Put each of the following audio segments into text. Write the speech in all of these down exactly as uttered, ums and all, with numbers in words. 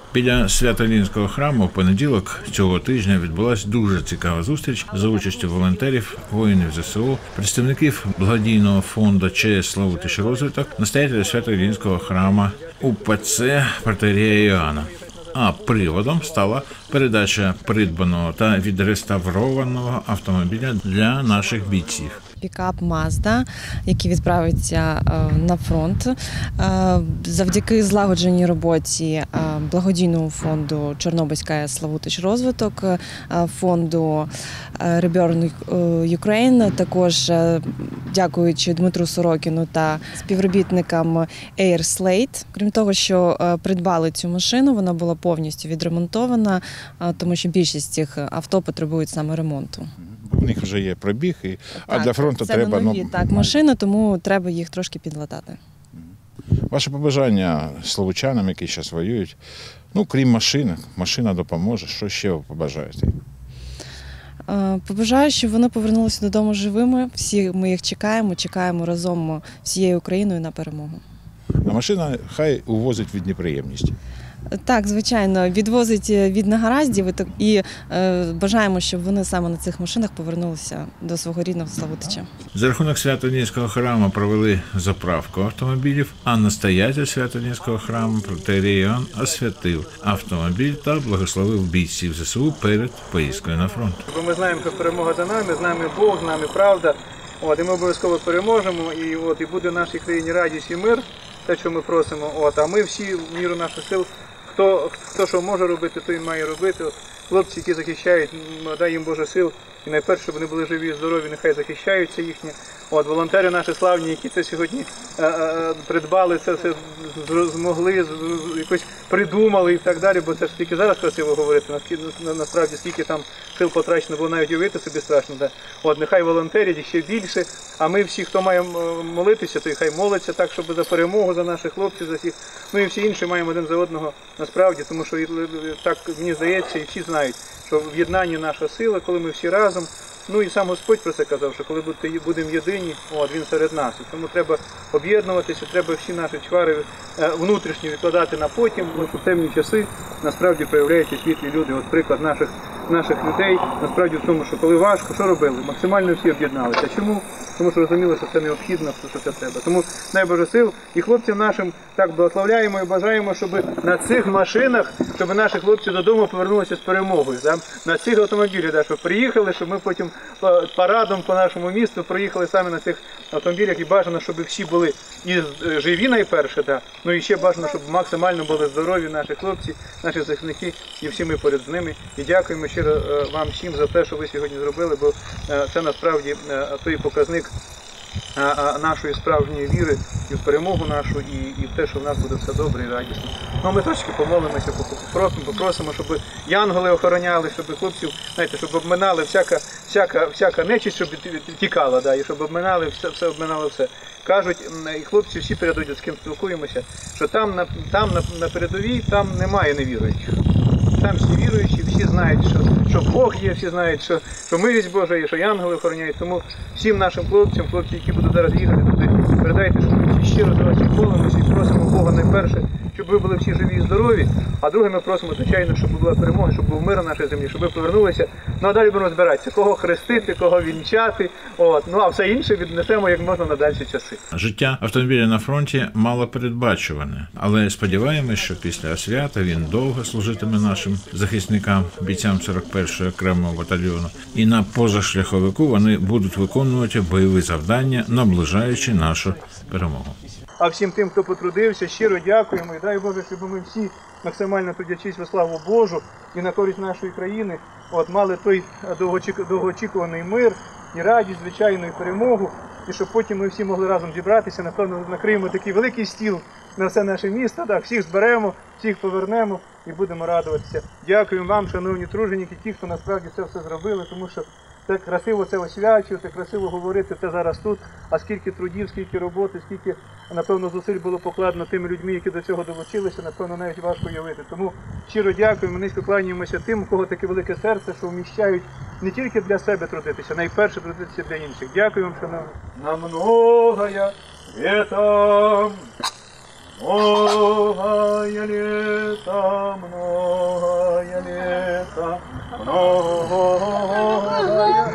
Біля Свято-Іллінського храму в понеділок цього тижня відбулася дуже цікава зустріч за участю волонтерів, воїнів зе се у, представників благодійного фонду ЧС «Славутич розвиток», настоятеля Свято-Іллінського храму УПЦ протоієрея Іоанна. А приводом стала передача придбаного та відреставрованого автомобіля для наших бійців. Пікап Мазда, який відправиться на фронт. Завдяки злагодженій роботі благодійного фонду Чорнобильська Славутич розвиток, фонду Reborn Ukraine, також дякуючи Дмитру Сорокіну та співробітникам Air Slate. Крім того, що придбали цю машину, вона була повністю відремонтована, тому що більшість цих авто потребують саме ремонту. У них вже є пробіг, і... а так, для фронту це треба... нові, ну... так, машини, тому треба їх трошки підлатати. Ваше побажання славучанам, які зараз воюють, ну, крім машини, машина допоможе, що ще ви побажаєте? Побажаю, щоб вони повернулися додому живими, всі ми їх чекаємо, чекаємо разом всією Україною на перемогу. А машина хай увозить від неприємності. Так, звичайно, відвозить від негараздів і е, бажаємо, щоб вони саме на цих машинах повернулися до свого рідного Славутича. За рахунок Свято-Іллінського храму провели заправку автомобілів, а настоятель Свято-Іллінського храму протоієрей Іоанн освятив автомобіль та благословив бійців зе се у перед поїздкою на фронт. Бо ми знаємо, що перемога за нами, з нами Бог, з нами правда, от, і ми обов'язково переможемо, і, от, і буде в нашій країні радість і мир, те, що ми просимо, от, а ми всі в міру наших сил, Хто, хто що може робити, той має робити. Хлопці, які захищають, дай їм Боже сил. І найперше, щоб вони були живі і здорові, нехай захищаються їхні. От, волонтери наші славні, які це сьогодні е, е, придбали, це все змогли, якось придумали і так далі, бо це ж тільки зараз красиво говорити, на, насправді скільки там сил потрачено, було навіть уявити собі страшно. Да? От, нехай волонтерять ще більше, а ми всі, хто має молитися, то хай молиться так, щоб за перемогу, за наших хлопців, за всіх. Ну і всі інші маємо один за одного насправді, тому що так мені здається і всі знають, що в єднанні наша сила, коли ми всі разом. Ну і сам Господь про це казав, що коли будемо єдині, от, Він серед нас. І тому треба об'єднуватися, треба всі наші чвари внутрішні відкладати на потім, бо в темні часи насправді проявляються світлі люди. От приклад наших, наших людей насправді в тому, що коли важко, що робили? Максимально всі об'єдналися. Чому? Тому що розуміли, що це необхідно, що це треба. Тому дай Боже сил і хлопцям нашим так благословляємо і бажаємо, щоб на цих машинах, щоб наші хлопці додому повернулися з перемогою. Да? На цих автомобілях, да, щоб приїхали, щоб ми потім парадом по нашому місту проїхали саме на цих автомобілях і бажано, щоб всі були і живі найперше, да? Ну і ще бажано, щоб максимально були здорові наші хлопці, наші захисники і всі ми поряд з ними. І дякуємо щиро вам всім за те, що ви сьогодні зробили, бо це насправді той показник нашої справжньої віри і в перемогу нашу, і, і в те, що в нас буде все добре і радісно. Ну, ми трошки помолимося, попросимо, попросимо, щоб янголи охороняли, щоб хлопців, знаєте, щоб обминали всяка, всяка, всяка нечисть, щоб тікала, да, і щоб обминали, все, все обминало все. Кажуть, і хлопці всі передадуть, з ким спілкуємося, що там на, там на, на передовій, там немає невіруючих. Там всі віруючі, всі знають, що, що Бог є, всі знають, що, що милість Божа є, що янголи охороняють. Тому всім нашим хлопцям, хлопці, які будуть зараз їхати туди, передайте, що ми всі щиро за вас молимося і просимо Бога найперше, щоб ви були всі живі і здорові, а друге ми просимо, звичайно, щоб була перемога, щоб був мир на нашій землі, щоб ви повернулися. Ну а далі будемо збиратися, кого хрестити, кого вінчати, от. Ну а все інше віднесемо як можна на дальші часи. Життя автомобіля на фронті мало передбачуване, але сподіваємось, що після освята він довго служитиме нашим захисникам, бійцям сорок першого окремого батальйону, і на позашляховику вони будуть виконувати бойові завдання, наближаючи нашу перемогу. А всім тим, хто потрудився, щиро дякуємо і дай Боже, щоб ми всі максимально трудячись во славу Божу і на користь нашої країни, от, мали той довгоочікуваний мир і радість, звичайно, і перемогу, і щоб потім ми всі могли разом зібратися, напевно, накриємо такий великий стіл на все наше місто, так, всіх зберемо, всіх повернемо і будемо радуватися. Дякую вам, шановні труженики, ті, хто насправді це все зробили, тому що це красиво це освячувати, красиво говорити це зараз тут, а скільки трудів, скільки роботи, скільки, напевно, зусиль було покладено тими людьми, які до цього долучилися, напевно, навіть важко уявити. Тому щиро дякуємо, низько кланяємося тим, у кого таке велике серце, що вміщають не тільки для себе трудитися, найперше трудитися для інших. Дякую вам, шановні. На многое лето Многое лето, многое лето, многое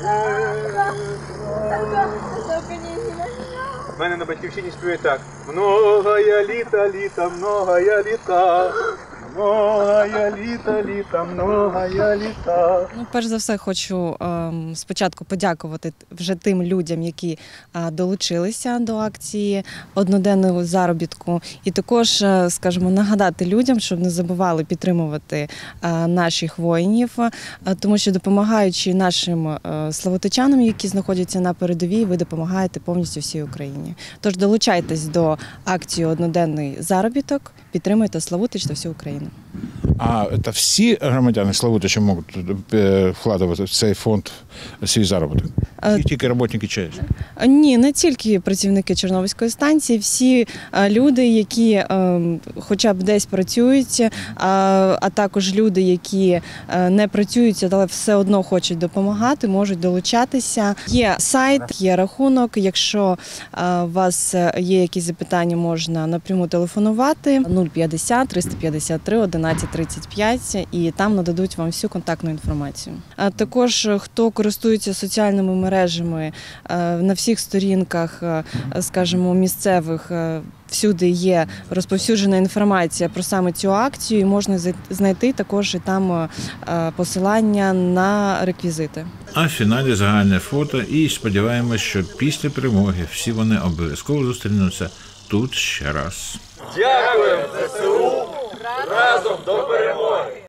в мене на батьківщині співає так. Многое літа, літа, многое літа. Многое літа, літа, многое літа. Ну, перш за все, хочу ем, спочатку подякувати вже тим людям, які е, долучилися до акції одноденного заробітку. І також, е, скажімо, нагадати людям, щоб не забували підтримувати е, наших воїнів, е, тому що допомагаючи нашим е, славутичанам, які знаходяться на передовій, ви допомагаєте повністю всій Україні. Тож долучайтесь до акції одноденний заробіток, підтримуйте Славутич та всю Україну. А це всі громадяни Славутича можуть е, вкладувати в цей фонд свій заробіток? Е, Чи тільки роботники ЧАЕС? Ні, не тільки працівники Чорнобильської станції, всі е, люди, які е, хоча б десь працюють, е, а також люди, які е, не працюють, але все одно хочуть допомагати, можуть долучатися. Є сайт, є рахунок. Якщо е, у вас є якісь запитання, можна напряму телефонувати нуль п'ятдесят триста п'ятдесят три одинадцять тридцять п'ять, і там нададуть вам всю контактну інформацію. А також, хто користується соціальними мережами, на всіх сторінках, скажімо, місцевих, всюди є розповсюджена інформація про саме цю акцію, і можна знайти також і там посилання на реквізити. А в фіналі загальне фото, і сподіваємось, що після перемоги всі вони обов'язково зустрінуться тут ще раз. Дякуємо ЗСУ! Разом до перемоги!